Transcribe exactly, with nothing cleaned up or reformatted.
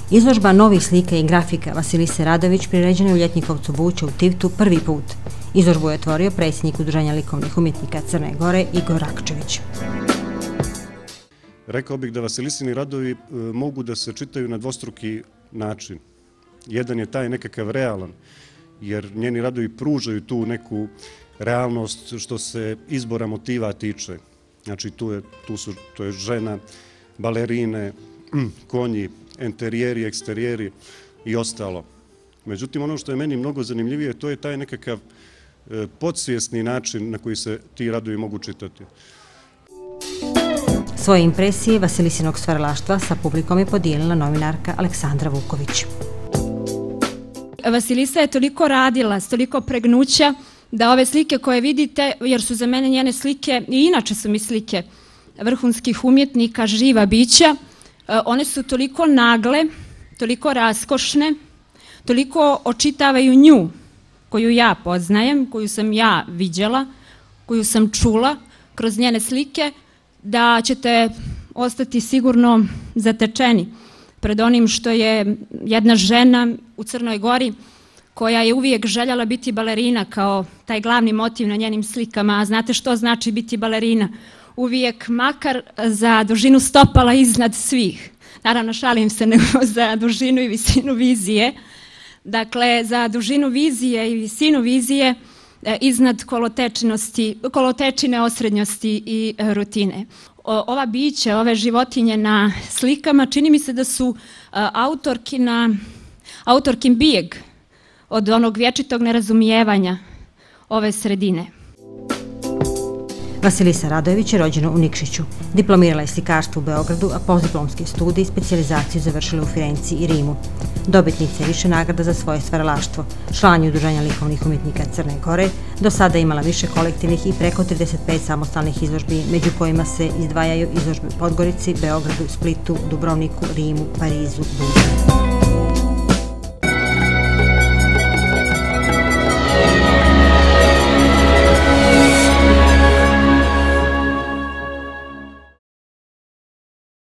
Izložba novih slika i grafika Vasilise Radojević priređena je u Ljetnikovcu Buća u Tivtu prvi put. Izložbu je otvorio predsjednik Udruženja likovnih umjetnika Crne Gore Igor Rakčević. Rekao bih da Vasilisini radovi mogu da se čitaju na dvostruki način. Jedan je taj nekakav realan, jer njeni radovi pružaju tu neku realnost što se izbora motiva tiče. Znači tu je, tu su, to je žena, balerine, konji, enterijeri, eksterijeri i ostalo. Međutim, ono što je meni mnogo zanimljivije, to je taj nekakav podsvjesni način na koji se ti radovi mogu čitati. Svoje impresije Vasilisinog stvaralaštva sa publikom je podijelila novinarka Aleksandra Vuković. Vasilisa je toliko radila, s toliko pregnuća, da ove slike koje vidite, jer su za mene njene slike, i inače su mi slike vrhunskih umjetnika, živa bića, one su toliko nagle, toliko raskošne, toliko očitavaju nju, koju ja poznajem, koju sam ja viđela, koju sam čula kroz njene slike, da ćete ostati sigurno zatečeni pred onim što je jedna žena u Crnoj Gori koja je uvijek željela biti balerina kao taj glavni motiv na njenim slikama. A znate što znači biti balerina? Uvijek makar za dužinu stopala iznad svih. Naravno, šalim se, nego za dužinu i visinu vizije. Dakle, za dužinu vizije i visinu vizije iznad kolotečine, osrednjosti i rutine. Ova bića, ove životinje na slikama, čini mi se da su autorkina, autorkin bijeg od onog vječitog nerazumijevanja ove sredine. Vasilisa Radojević je rođena u Nikšiću. Diplomirala je slikarstvo u Beogradu, a postdiplomski studij i specijalizaciju završila u Firenci i Rimu. Dobitnica je više nagrada za svoje stvaralaštvo. Član je Udruženja likovnih umjetnika Crne Gore, do sada je imala više kolektivnih i preko trideset pet samostalnih izložbi, među kojima se izdvajaju izložbe u Podgorici, Beogradu, Splitu, Dubrovniku, Rimu, Parizu, Budvi.